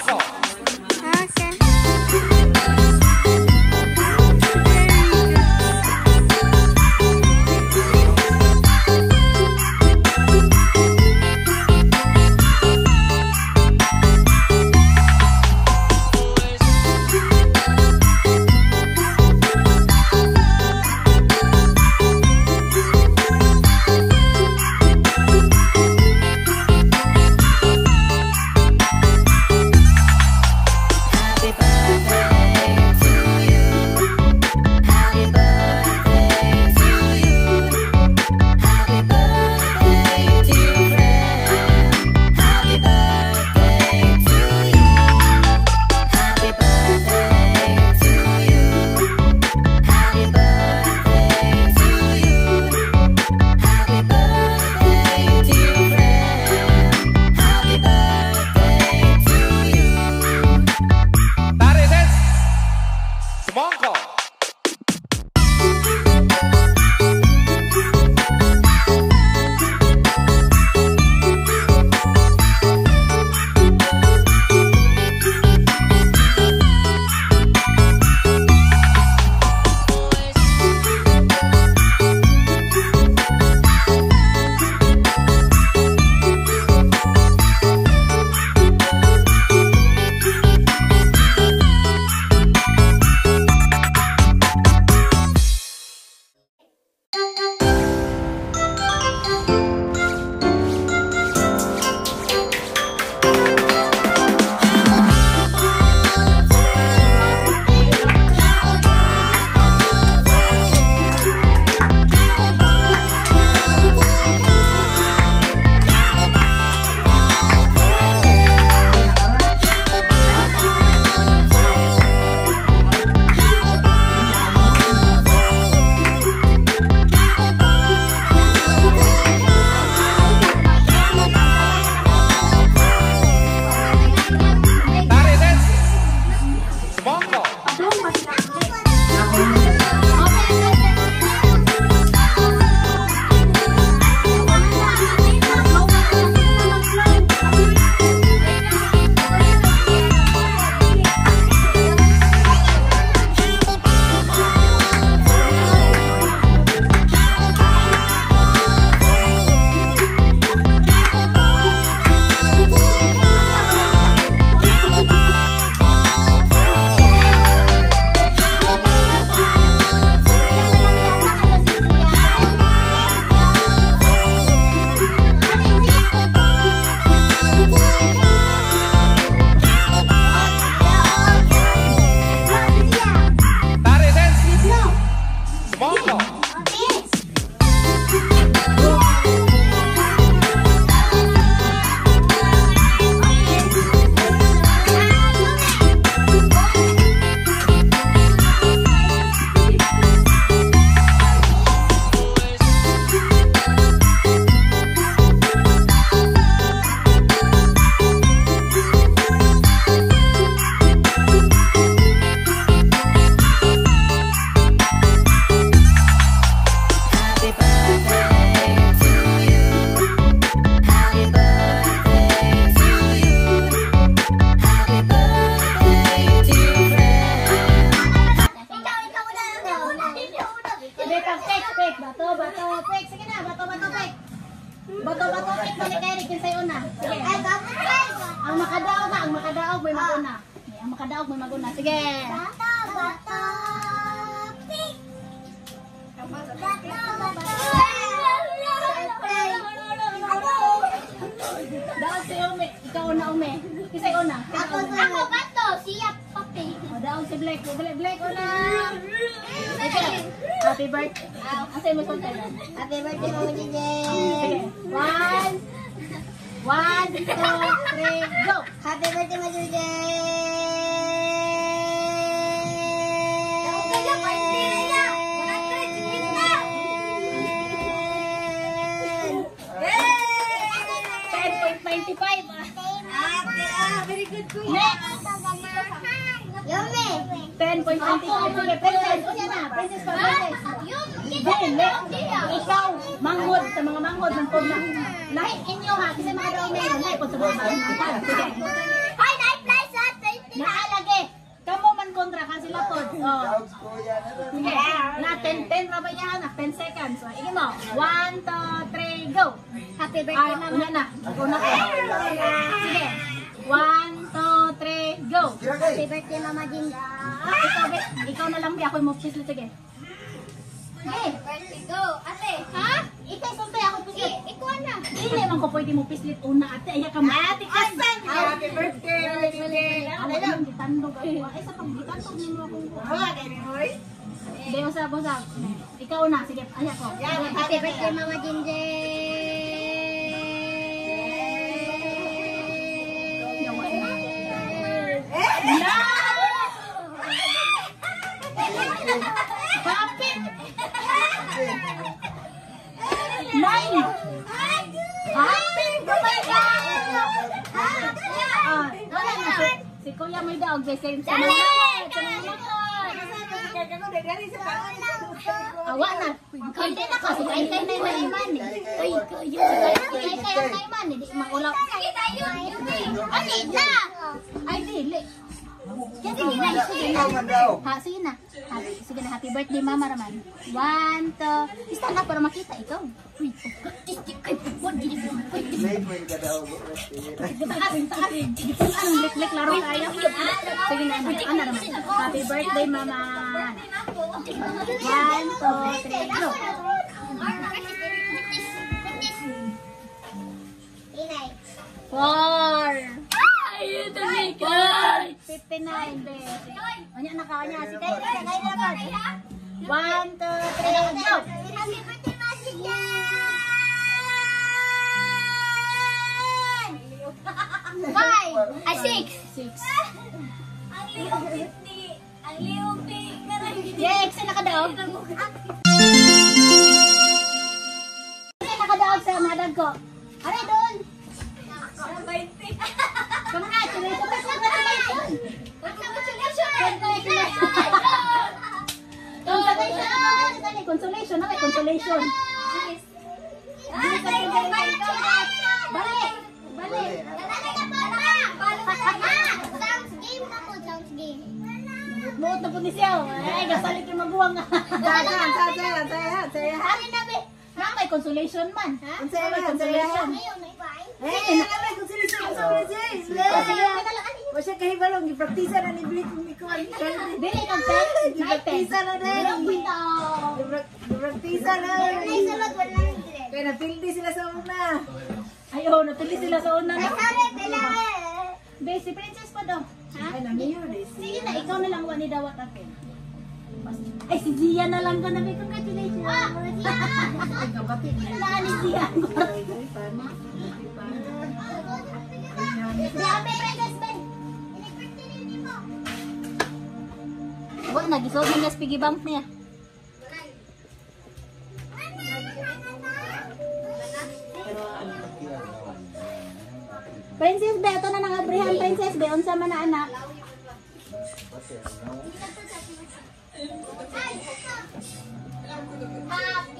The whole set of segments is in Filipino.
Semangko. Bato-bato balik kay Rick sa una. Sige. Ang makadaog may maguna. Ang makadaog may maguna. Sige. Bato. Pick. Daog si Ume, ikaw una Ume. Kisay una. Ako bato, siya papi. Daog si Black, Black una. Happy birthday. Asay mo sunta yan. Happy birthday mo DJ. Sige. 1, 2, 3, go. Happy birthday mo DJ. Very good po. Next. Yummy. 10.25. Sige, princess. O yan na. Princess pa, princess. Ikaw, manghod. Sa mga manghod, manghod na. Lahat inyo ha. Kasi mga daw meron. Lahat po sa mga manghod. Sige. Hi, night flies ha. ba yan? 10 seconds. So, hindi mo. 1, 2, 3, go! Happy birthday, mama. Una na. Una ko. Sige. 1, 2, 3, go! Happy birthday, Mama Jinda. Ikaw na lang, Bi. Ako yung mupis. Sige. Hey, birthday, go. Ate. Ha? Ikaw, suntay ako pislit. Ikaw na. Hindi man ko pwede mo pislit una, ate. Ayak ka mo. Ate, kasan! Happy birthday, Mama Jinda. Ako lang, gitandog. Ay, sa pag gitandog ninyo akong Hindi, usap. Ikaw na, sige, ayak ko. Happy birthday, Mama Jinda. No! Kapit! 9! Kapit! Si Kuya may daog, same sa mga. Awa na. Hindi na kasi kay na iman eh. Uy, kay na iman eh. Di maulaw. Ani na! Ay, dili. Sige na. Ha, sige na. Sige na, happy birthday, Mama Raman. 1, 2. Stand up para makita ikaw. Uy, taas. Anong lik-lik laro tayo? Sige na, ano Raman. Happy birthday, Mama. 1, 2, 3, go. Inay. 4. Ay, ito ni Kai. 59, be. Anya na ka, anya. Si Kai na naman. 1, 2, 3, go. Happy birthday, Magic Yan! 5. Ay, 6. 6. Ang liupit ni... Ang liupit ka na. Yes, nakadaog. Nakadaog sa madam ko. Aray, doon. Consolation, okay, consolation. Balik. Buot na po ni siya. Ay, gasalit yung maguwang. Hari na, be. May consolation man. May consolation. Masya kahibalong, gipraktisa na ni Blake kung ikaw ang Dili kang pen. gipraktisa na din. Gipraktisa na. Kaya napildi sila sa una. Ayaw, napili sila sa una. Be, si Princess pa daw. Ay, namiyo din. Sige na, ikaw na lang wani dawat akin. Ay, si Zia na lang ka na. Congratulations. Ay, kabati. Wala ni Zia. Grabe, Princess Ben. Wala, nagisod na niya sa piggy bank niya. Princess Be, ito na nangabrihan. Princess Be, unsa man na anak. Happy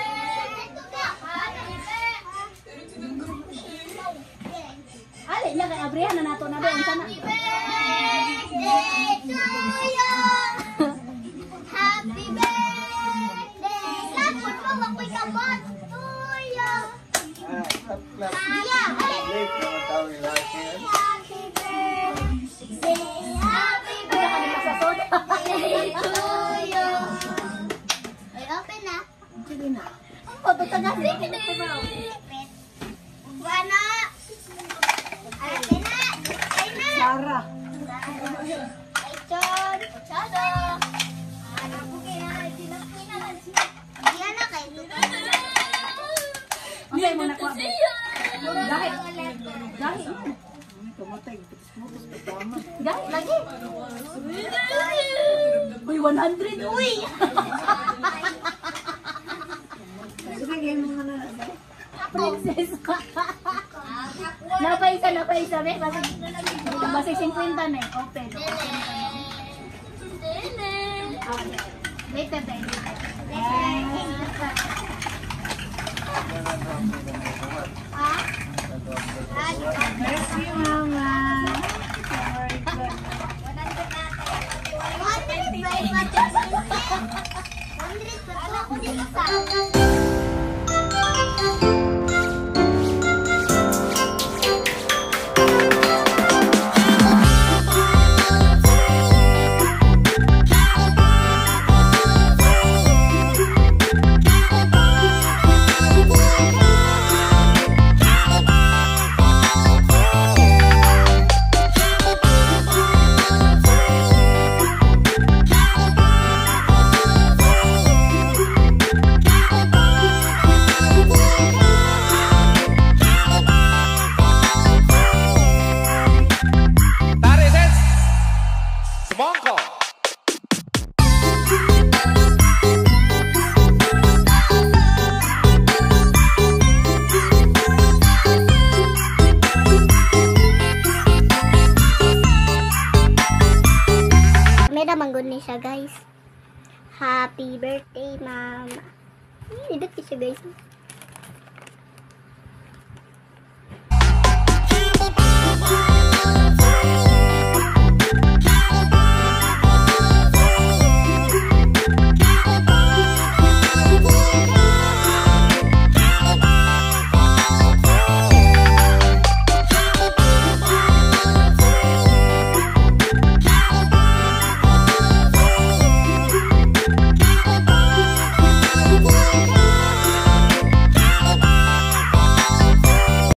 Ali, niya kay abrihan na nato na Be, unsa na. birthday to you. Happy birthday. Lapot mo, makoy kamot. To you. Yeah. Happy birthday. Happy birthday to you. Ay, open na. Sige na. Patutagasin. Wana. Ay na. Ay na. Sarah. Ay, Chon. Chado. Ano po kaya? Diyan na kayo. Okay, muna ko. Dahil. Dahil. Kamatay, putus-putus pa tama. Dahil, lagi. Uy, 100. Uy! Sige, game mo na. Princess. Napaisa. Be. Basig 50 na eh. Open. Later, be. Bless you, Mama. Ako din isa. That is Semongko. May namanggod ni siya, guys. Happy birthday, mama. Idot ki siya, guys. Happy birthday.